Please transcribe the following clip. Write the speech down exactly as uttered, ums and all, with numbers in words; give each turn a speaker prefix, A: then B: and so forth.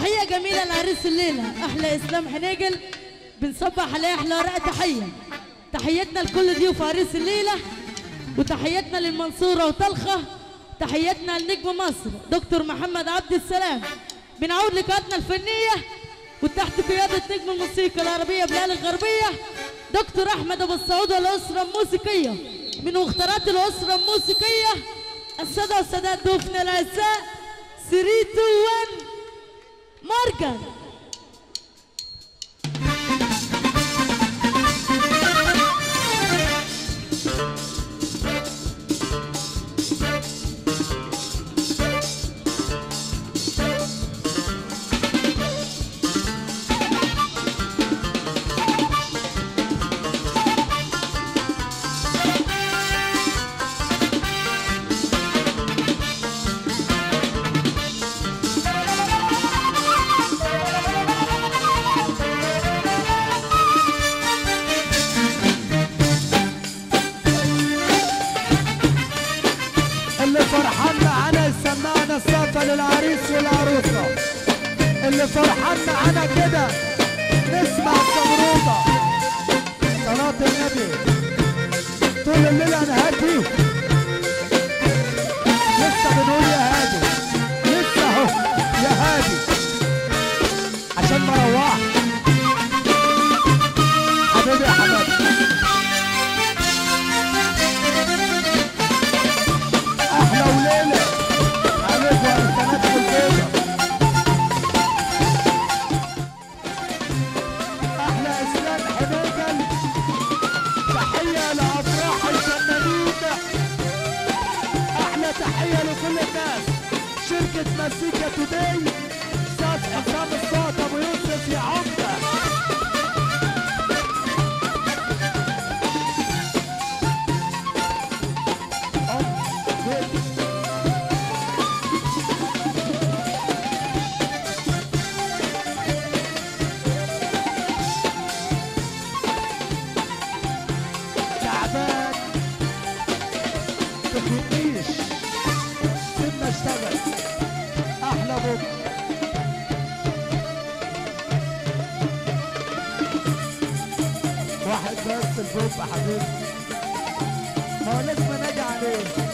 A: تحية جميلة لعريس الليلة أحلى إسلام حنيجل، بنصبح عليه أحلى ورقة تحية. تحياتنا لكل ضيوف عريس الليلة، وتحياتنا للمنصورة وطلخة، تحياتنا لنجم مصر دكتور محمد عبد السلام. بنعود لقاءاتنا الفنية وتحت قيادة نجم الموسيقى العربية بلال الغربية دكتور أحمد أبو السعود والأسرة الموسيقية. من مختارات الأسرة الموسيقية السادة والسادات ضيوفنا الأعزاء ثلاثة اتنين مورجان.
B: للعريس والعروسة اللي فرحان معانا كده نسمع الزمروطة صلاة النبي طول الليلة نهدي لسه بنقول يا هادي لسه اهو يا هادي عشان ما روحش حبيبي يا حبيبي احلى وليلة احلى اسلام حنيجل. تحيه لافراح الفنانين، احلى تحيه لكل الناس. شركه مزيكا توداي استاذ حسام الصوت ابو يوسف يا عمده. احلى بوب واحد بس البوب يا حبيبي، ما هو لازم انادي عليه.